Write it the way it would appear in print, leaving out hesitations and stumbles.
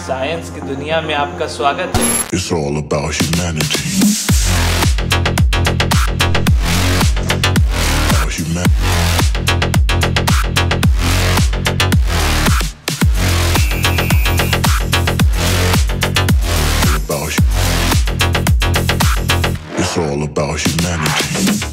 Science की दुनिया में आपका स्वागत है। It's all about humanity. About humanity. It's all about humanity.